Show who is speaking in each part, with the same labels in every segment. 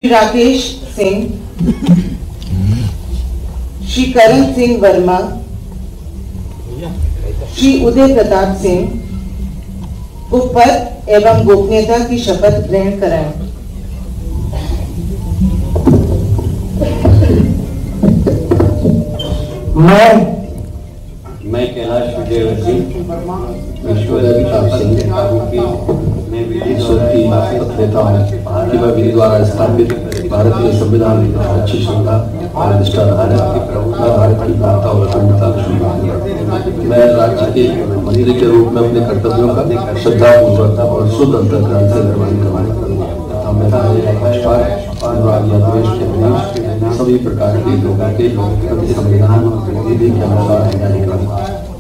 Speaker 1: राकेश सिंह, श्री करण सिंह वर्मा, श्री उदय प्रताप सिंह को पद एवं गोपनीयता की शपथ ग्रहण कराएं।
Speaker 2: मैं कैलाश विजय सिंह ईश्वरताप सिंह मैं विधि की देता हूँ कि मैं विधि द्वारा स्थापित भारतीय संविधान की अच्छी श्रद्धा और निष्ठा की प्रभुता भारत की मानता और अखंडता मैं राज्य के मंत्री के रूप में अपने कर्तव्यों का श्रद्धापूर्वक और शुद्ध अंतःकरण से निर्वहन करूँगा। मैं सभी प्रकार के लोगों के संविधान विधि के अनुसार न्याय करूँगा।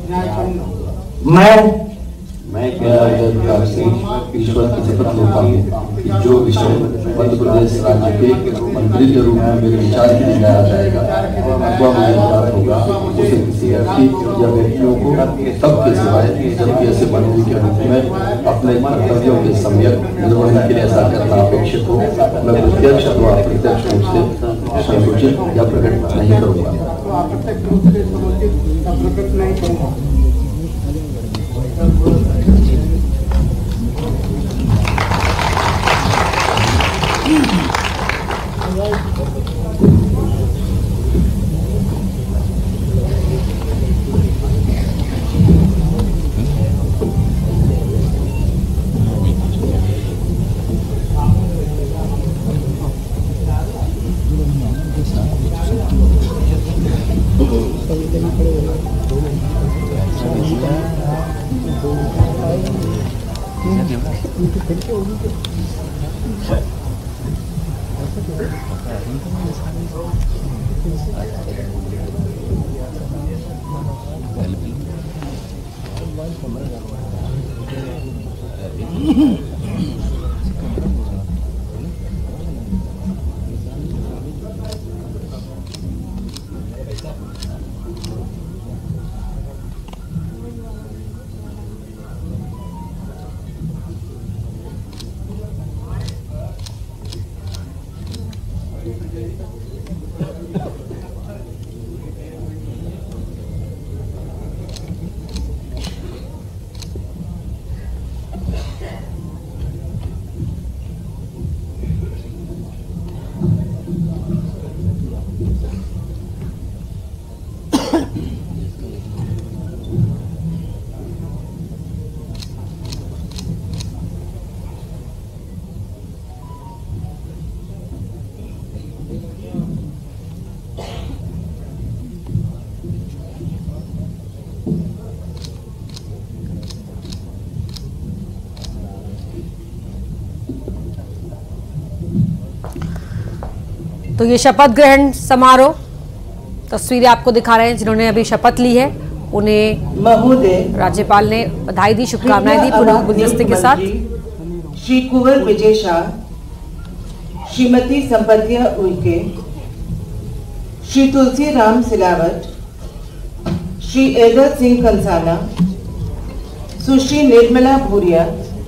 Speaker 2: मैं कैलाश सिंह ईश्वर की शपथ लेता हूँ कि जो विषय मध्य प्रदेश राज्य के मंत्री के रूप में मेरे विचार के लिए लाया जाएगा अथवा मुझे प्राप्त होगा उसे किसी व्यक्ति या व्यक्तियों को सबके सिवाय जबकि ऐसे मंत्री के रूप में अपने कर्तव्यों के सम्यक निर्वहन के लिए ऐसा करना अपेक्षित हो मैं प्रत्यक्ष अथवा अप्रत्यक्ष रूप से संसूचित या प्रकट नहीं करूँगा।
Speaker 3: तो ये शपथ ग्रहण समारोह तस्वीरें आपको दिखा रहे हैं। जिन्होंने अभी शपथ ली है उन्हें
Speaker 1: महोदय
Speaker 3: राज्यपाल ने बधाई दी, शुभकामनाएं दी पुनः गुलदस्ते के साथ।
Speaker 1: श्री कुंवर विजय शाह, श्रीमती संपत्तिया उइके, श्री तुलसी राम सिलावट, श्री एजाज सिंह कंसाना, सुश्री निर्मला भूरिया,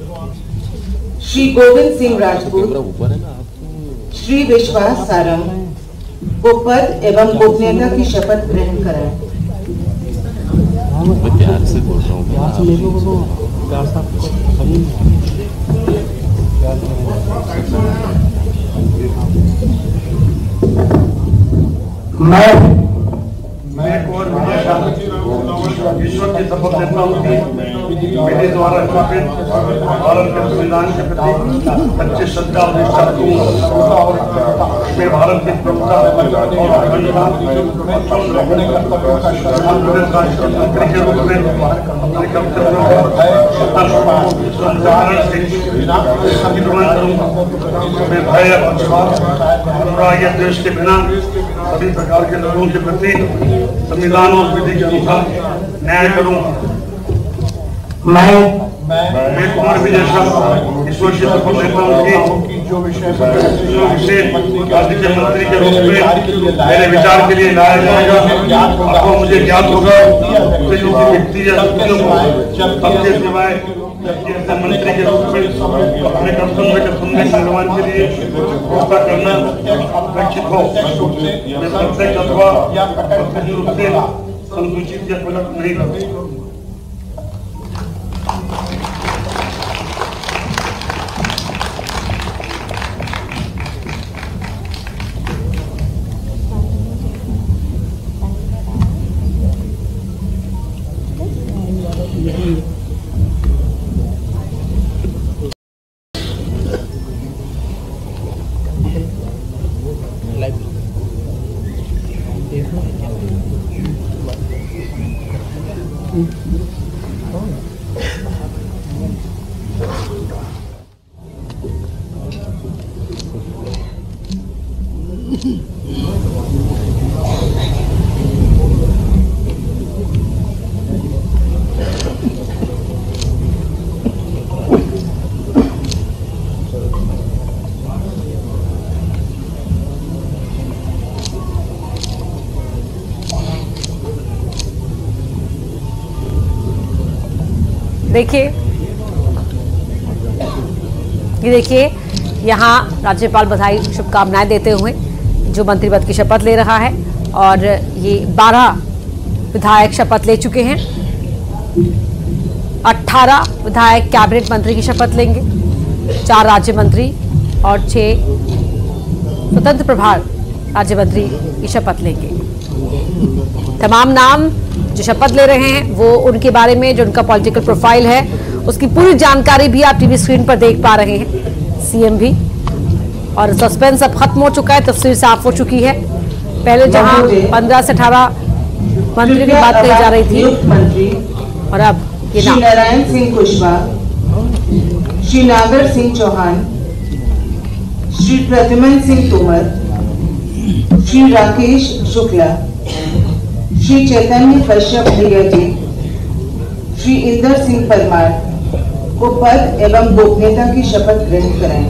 Speaker 1: श्री गोविंद सिंह राजपूत, श्री विश्वास सारंग को पद एवं गोपनीयता की शपथ ग्रहण कराएं।
Speaker 2: प्यार से बोल रहा हूँ
Speaker 4: मैं कुंवर विजय शाह ईश्वर की शपथ लेता हूँ कि विधि द्वारा स्थापित भारत के संविधान के प्रति सच्ची श्रद्धा और निष्ठा रखूंगा और मैं भारत की प्रभुता और अखंडता के रूप में अपने कर्तव्यों मैं भय अनुराग या द्वेष के बिना सभी प्रकार के लोगों के प्रति संविधान और विधि के अनुसार न्याय करूंगा। मैं कुंवर विजय शाह ईश्वर की शपथ लेता हूँ कि जो विषय राज्य के मंत्री के रूप में मेरे विचार के लिए लाया जाएगा आपको मुझे ज्ञात होगा व्यक्ति या सबके सिवाय जबकि ऐसे मंत्री के रूप में अपने कर्तव्य के सुनने के निर्माण के लिए व्यवस्था करना अपेक्षित हो। मैं प्रत्यक्ष अथवा प्रत्यक्ष रूप से संसूचित या गलत नहीं करता।
Speaker 3: देखिए, ये देखिए यहाँ राज्यपाल बधाई शुभकामनाएं देते हुए जो मंत्री पद की शपथ ले रहा है और ये 12 विधायक शपथ ले चुके हैं। 18 विधायक कैबिनेट मंत्री की शपथ लेंगे, 4 राज्य मंत्री और 6 स्वतंत्र प्रभार राज्य मंत्री की शपथ लेंगे। तमाम नाम जो शपथ ले रहे हैं वो उनके बारे में जो उनका पॉलिटिकल प्रोफाइल है उसकी पूरी जानकारी भी आप टीवी स्क्रीन पर देख पा रहे हैं। सीएम भी, और सस्पेंस अब खत्म हो चुका है, तस्वीर साफ हो चुकी है। पहले जहां 15 से 18 मंत्री की बात कही जा रही थी और अब ये
Speaker 1: श्री नारायण सिंह कुशवाहा, श्री नागर सिंह चौहान, श्री प्रद्युमन सिंह तोमर, श्री राकेश शुक्ला, श्री चैतन्य कश्यप भैया जी, श्री इंदर सिंह परमार को पद एवं गोपनीयता की शपथ ग्रहण कराएं।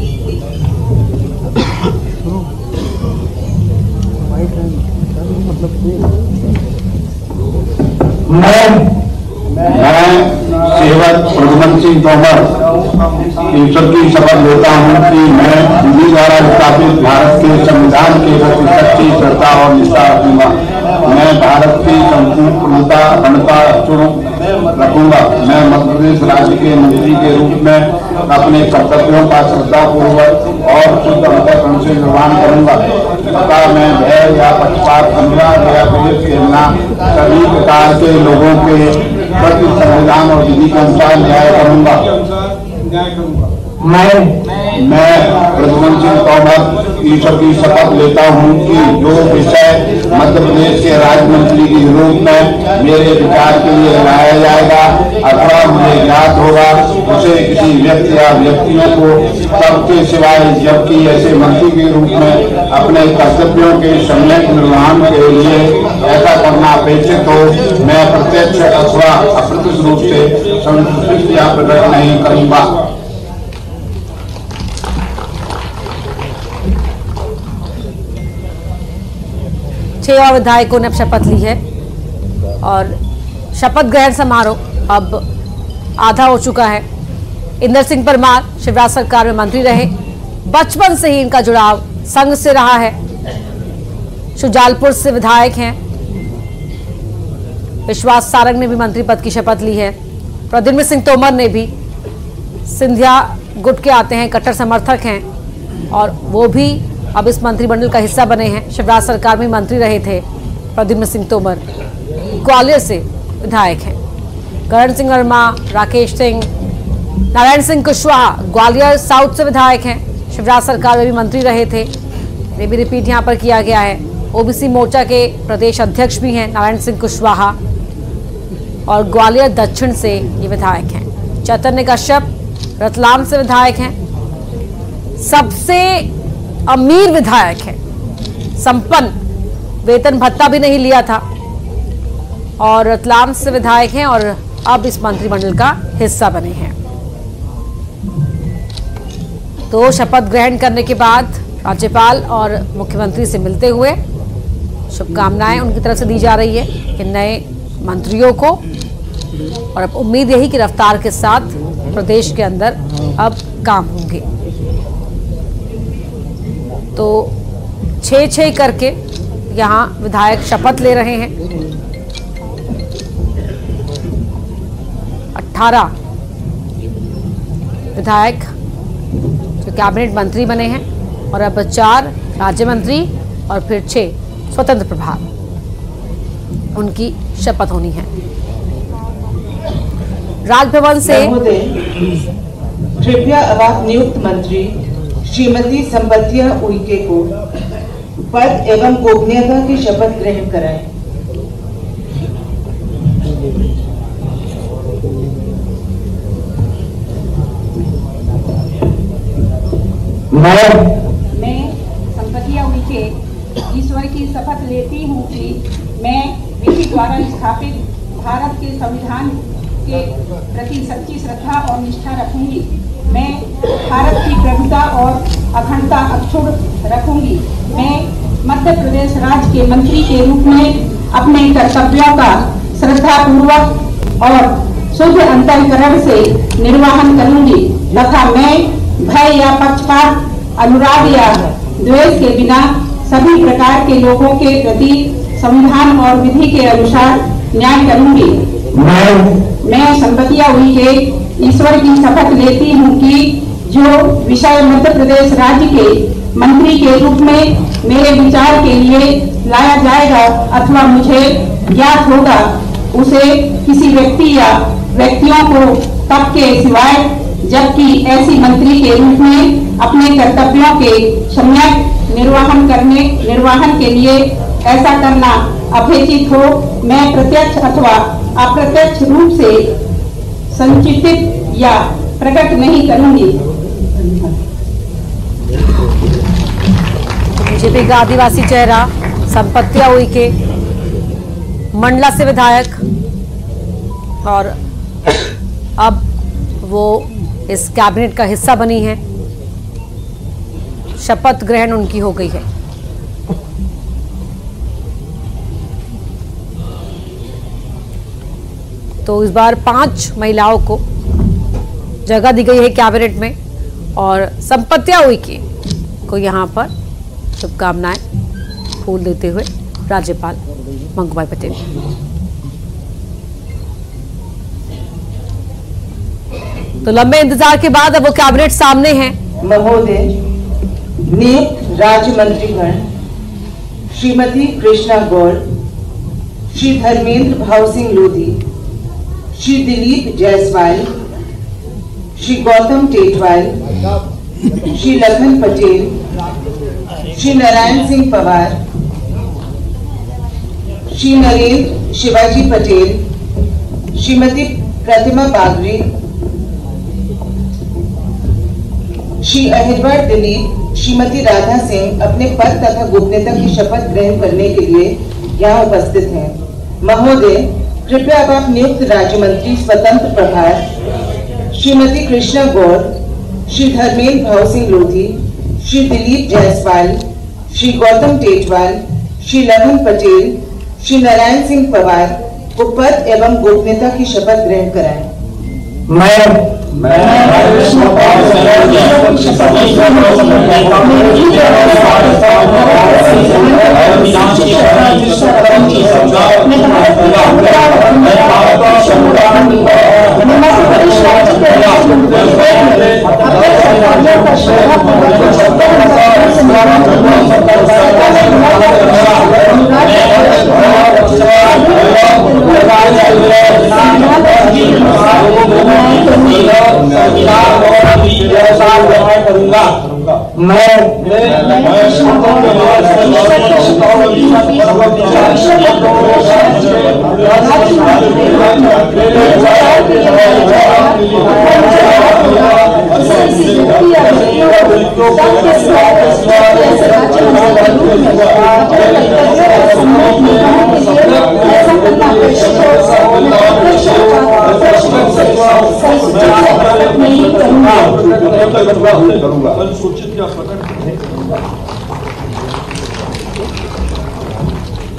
Speaker 5: मैं सेवक प्रद्युमन सिंह तोमर ईश्वर की शपथ लेता हूं कि मैं विधि द्वारा स्थापित भारत के संविधान के प्रति सच्ची श्रद्धा और निष्ठा रखूंगा। मैं भारत की संपूर्णता अखंडता सुरक्षित रखूंगा। मैं मध्य प्रदेश राज्य के मंत्री के रूप में अपने कर्तव्यों का श्रद्धापूर्वक और शुद्ध अंतःकरण से निर्वहन करूंगा तथा मैं भय या पक्षपात अनुराग या द्वेष के बिना सभी प्रकार के लोगों के प्रति संविधान और विधि के अनुसार न्याय करूंगा। मैं प्रद्युमन सिंह तोमर ईश्वर की शपथ लेता हूं कि जो विषय मध्य प्रदेश के राज्य मंत्री के रूप में मेरे विचार के लिए लाया जाएगा अथवा मुझे ज्ञात होगा उसे किसी व्यक्ति या व्यक्तियों को सबके सिवाय जबकि ऐसे मंत्री के रूप में अपने कर्तव्यों के सम्यक निर्वहन के लिए ऐसा करना अपेक्षित हो, मैं प्रत्यक्ष अथवा अप्रत्यक्ष रूप से संतुष्टि या प्रकट नहीं करूंगा।
Speaker 3: और विधायकों ने अब शपथ ली है और शपथ ग्रहण समारोह अब आधा हो चुका है। इंदर सिंह परमार शिवराज सरकार में मंत्री रहे, बचपन से ही इनका जुड़ाव संघ से रहा है। शुजालपुर से विधायक हैं। विश्वास सारंग ने भी मंत्री पद की शपथ ली है। प्रद्युमन सिंह तोमर ने भी, सिंधिया गुट के आते हैं, कट्टर समर्थक हैं और वो भी अब इस मंत्रिमंडल का हिस्सा बने हैं। शिवराज सरकार में मंत्री रहे थे प्रद्युमन सिंह तोमर। ग्वालियर से विधायक हैं। करण सिंह वर्मा, राकेश सिंह, नारायण सिंह कुशवाहा ग्वालियर साउथ से विधायक हैं। शिवराज सरकार में भी मंत्री रहे थे, ये भी रिपीट यहाँ पर किया गया है। ओबीसी मोर्चा के प्रदेश अध्यक्ष भी हैं नारायण सिंह कुशवाहा और ग्वालियर दक्षिण से ये विधायक हैं। चैतन्य कश्यप रतलाम से विधायक हैं। सबसे अमीर विधायक है, संपन्न, वेतन भत्ता भी नहीं लिया था और रतलाम से विधायक हैं और अब इस मंत्रिमंडल का हिस्सा बने हैं। तो शपथ ग्रहण करने के बाद राज्यपाल और मुख्यमंत्री से मिलते हुए शुभकामनाएं उनकी तरफ से दी जा रही है कि नए मंत्रियों को, और अब उम्मीद यही कि रफ्तार के साथ प्रदेश के अंदर अब काम होंगे। तो 6-6 करके यहाँ विधायक शपथ ले रहे हैं। 18 विधायक जो कैबिनेट मंत्री बने हैं और अब 4 राज्य मंत्री और फिर 6 स्वतंत्र प्रभार, उनकी शपथ होनी है। राजभवन से
Speaker 1: कृपया अब नियुक्त मंत्री श्रीमती संपत्तिया उइके को पद एवं गोपनीयता की शपथ ग्रहण कराएं।
Speaker 6: मैं संपत्तिया उइके ईश्वर की शपथ लेती हूँ कि मैं विधि द्वारा स्थापित भारत के संविधान के प्रति सच्ची श्रद्धा और निष्ठा रखूंगी। मैं भारत की प्रभुता और अखंडता अक्षुण्ण रखूंगी। मैं मध्य प्रदेश राज्य के मंत्री के रूप में अपने कर्तव्यों का श्रद्धापूर्वक और शुद्ध अंतःकरण से निर्वहन करूंगी तथा मैं भय या पक्षपात, अनुराग या द्वेष के बिना सभी प्रकार के लोगों के प्रति संविधान और विधि के अनुसार न्याय करूंगी। मैं संपत्तिया उइके ईश्वर की शपथ लेती हूँ कि जो विषय मध्य प्रदेश राज्य के मंत्री के रूप में मेरे विचार के लिए लाया जाएगा अथवा मुझे ज्ञात होगा, उसे किसी व्यक्ति या व्यक्तियों को तब के सिवाय जबकि ऐसी मंत्री के रूप में अपने कर्तव्यों के सम्यक निर्वहन के लिए ऐसा करना अपेक्षित हो, मैं प्रत्यक्ष अथवा अप्रत्यक्ष रूप से संचित या प्रकट नहीं करूंगी।
Speaker 3: बीजेपी का आदिवासी चेहरा संपत्तिया उइके मंडला से विधायक, और अब वो इस कैबिनेट का हिस्सा बनी है। शपथ ग्रहण उनकी हो गई है। तो इस बार 5 महिलाओं को जगह दी गई है कैबिनेट में और संपत्तिया उइके को यहाँ पर शुभकामनाएं फूल देते हुए राज्यपाल मंगूभाई पटेल। तो लंबे इंतजार के बाद अब वो कैबिनेट सामने है।
Speaker 1: महोदय, नियुक्त राज्य मंत्रीगण श्रीमती कृष्णा गौड़, श्री धर्मेंद्र भाव सिंह लोधी, श्री दिलीप जायसवाल, श्री गौतम टेटवाल, श्री लखन पटेल, श्री नारायण सिंह पवार, श्री नरेंद्र शिवाजी पटेल, श्रीमती प्रतिमा बागरी, श्री अहिरवार दिलीप, श्रीमती राधा सिंह अपने पद तथा गोपनीयता की शपथ ग्रहण करने के लिए यहाँ उपस्थित हैं। महोदय, कृपया अब नियुक्त राज्य मंत्री स्वतंत्र प्रभार श्रीमती कृष्णा गौड़, श्री धर्मेंद्र भाव सिंह लोधी, श्री दिलीप जायसवाल, श्री गौतम टेटवाल, श्री लखन पटेल, श्री नारायण सिंह पवार को पद एवं गोपनीयता की शपथ ग्रहण कराएं।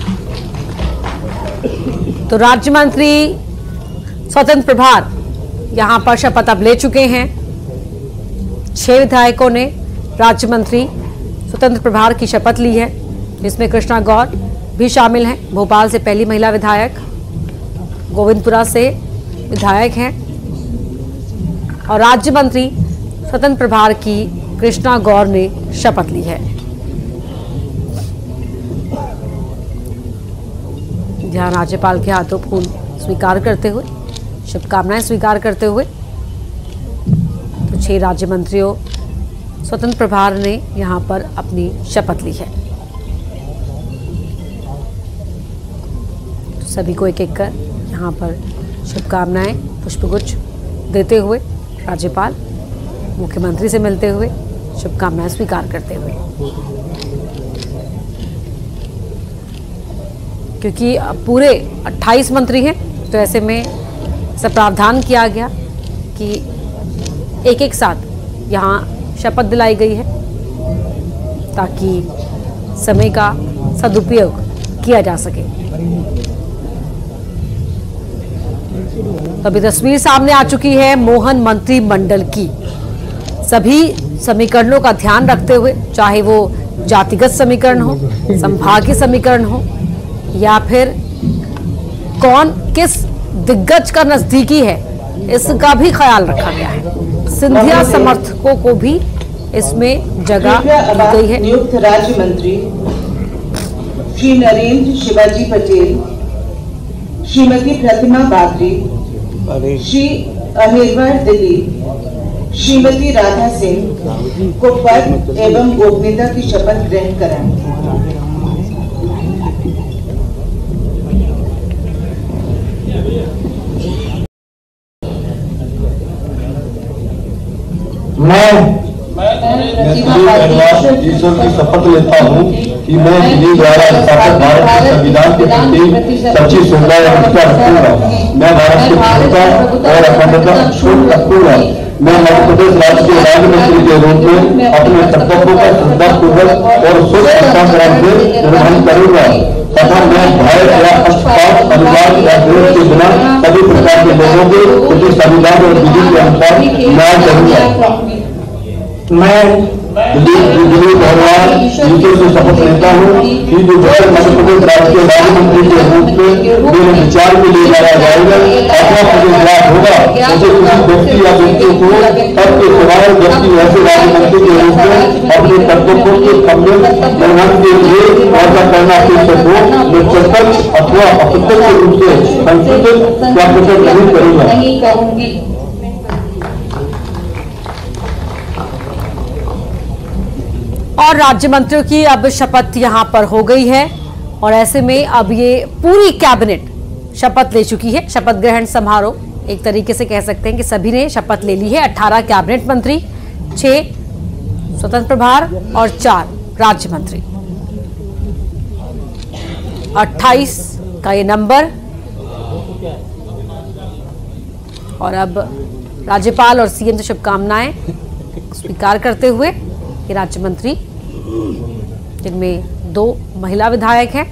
Speaker 3: तो राज्य मंत्री स्वतंत्र प्रभार यहां पर शपथ अब ले चुके हैं। 6 विधायकों ने राज्य मंत्री स्वतंत्र प्रभार की शपथ ली है, जिसमें कृष्णा गौर भी शामिल हैं। भोपाल से पहली महिला विधायक, गोविंदपुरा से विधायक हैं और राज्य मंत्री स्वतंत्र प्रभार की कृष्णा गौर ने शपथ ली है। जहां राज्यपाल के हाथों फूल स्वीकार करते हुए, शुभकामनाएं स्वीकार करते हुए, तो 6 राज्य मंत्रियों स्वतंत्र प्रभार ने यहां पर अपनी शपथ ली है। तो सभी को एक एक कर यहां पर शुभकामनाएं, पुष्पगुच्छ देते हुए राज्यपाल मुख्यमंत्री से मिलते हुए शुभकामनाएं स्वीकार करते हुए, क्योंकि पूरे 28 मंत्री हैं, तो ऐसे में ऐसा प्रावधान किया गया कि एक एक साथ यहाँ शपथ दिलाई गई है ताकि समय का सदुपयोग किया जा सके। अभी तस्वीर सामने आ चुकी है मोहन मंत्रिमंडल की। सभी समीकरणों का ध्यान रखते हुए, चाहे वो जातिगत समीकरण हो, संभागीय समीकरण हो, या फिर कौन किस दिग्गज का नजदीकी है, इसका भी ख्याल रखा गया है। सिंधिया समर्थकों को भी इसमें जगह दी गई है।
Speaker 1: नियुक्त राज्य मंत्री श्री नरेंद्र शिवाजी पटेल, श्रीमती प्रतिमा बागरी, श्री अहिरवर दिलीप, श्रीमती राधा सिंह को पद एवं गोपनीयता की शपथ ग्रहण कराएं।
Speaker 5: ईश्वर की शपथ लेता हूँ कि मैं इन्हीं द्वारा स्थापित भारत के संविधान के प्रति सच्ची श्रद्धा और निष्ठा रखूंगा। मैं भारत की एकता और अखंडता रखूंगा। मैं मध्य प्रदेश राज्य के राज्य मंत्री के रूप में अपने कर्तव्यों का श्रद्धापूर्वक और सोच समझकर से निर्वहन करूंगा तथा मैं भय या पक्षपात, अनुवाद या द्वेष के बिना सभी प्रकार के लोगों के प्रति संविधान और विधि के अनुसार न्याय करूंगा। मैं दिलीप भगवान ईश्वर से शपथ लेता हूँ कि जो मध्य प्रदेश राज्य के राज्य मंत्री के रूप में मेरे विचार के लिए लाया जाएगा, अपना प्रदेश लाभ होगा, उसे किसी व्यक्ति या व्यक्ति को सबके सिवाय व्यक्ति ऐसे राज्य मंत्री के रूप में अपने कर्तव्यों के कमजोर निर्वहन के लिए ऐसा करना अपेक्षित हो, मैं प्रत्यक्ष अथवा अप्रत्यक्ष रूप से संसूचित या प्रकट नहीं करूंगा।
Speaker 3: और राज्य मंत्रियों की अब शपथ यहां पर हो गई है और ऐसे में अब ये पूरी कैबिनेट शपथ ले चुकी है। शपथ ग्रहण समारोह एक तरीके से कह सकते हैं कि सभी ने शपथ ले ली है। 18 कैबिनेट मंत्री, 6 स्वतंत्र प्रभार और 4 राज्य मंत्री। 28 का ये नंबर। और अब राज्यपाल और सीएम से शुभकामनाएं स्वीकार करते हुए ये राज्य मंत्री, जिनमें 2 महिला विधायक हैं,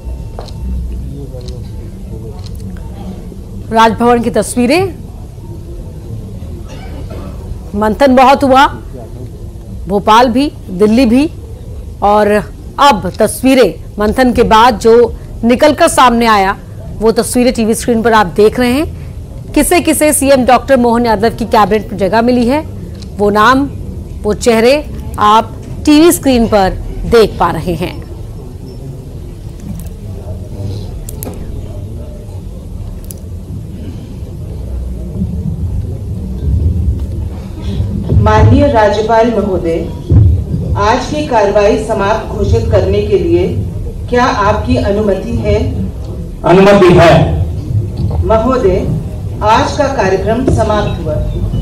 Speaker 3: राजभवन की तस्वीरें। मंथन बहुत हुआ, भोपाल भी, दिल्ली भी, और अब तस्वीरें मंथन के बाद जो निकलकर सामने आया वो तस्वीरें टीवी स्क्रीन पर आप देख रहे हैं। किसे किसे सीएम डॉक्टर मोहन यादव की कैबिनेट में जगह मिली है, वो नाम, वो चेहरे आप टीवी स्क्रीन पर देख पा रहे हैं।
Speaker 1: माननीय राज्यपाल महोदय, आज की कार्रवाई समाप्त घोषित करने के लिए क्या आपकी अनुमति है?
Speaker 5: अनुमति है।
Speaker 1: महोदय, आज का कार्यक्रम समाप्त हुआ।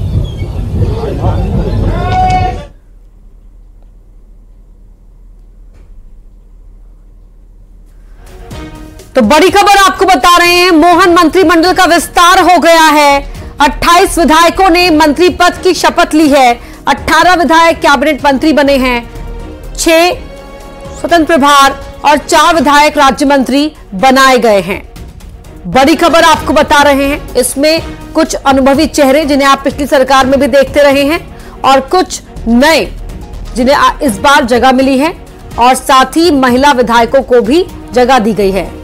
Speaker 3: तो बड़ी खबर आपको बता रहे हैं, मोहन मंत्रिमंडल का विस्तार हो गया है। 28 विधायकों ने मंत्री पद की शपथ ली है। 18 विधायक कैबिनेट मंत्री बने हैं, 6 स्वतंत्र प्रभार और 4 विधायक राज्य मंत्री बनाए गए हैं। बड़ी खबर आपको बता रहे हैं, इसमें कुछ अनुभवी चेहरे जिन्हें आप पिछली सरकार में भी देखते रहे हैं और कुछ नए जिन्हें इस बार जगह मिली है और साथ ही महिला विधायकों को भी जगह दी गई है।